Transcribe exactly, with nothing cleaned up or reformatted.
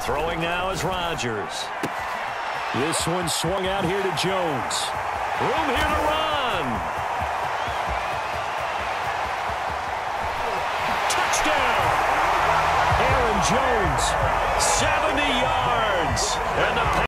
Throwing now is Rodgers. This one swung out here to Jones. Room here to run. Touchdown. Aaron Jones, seventy yards. And the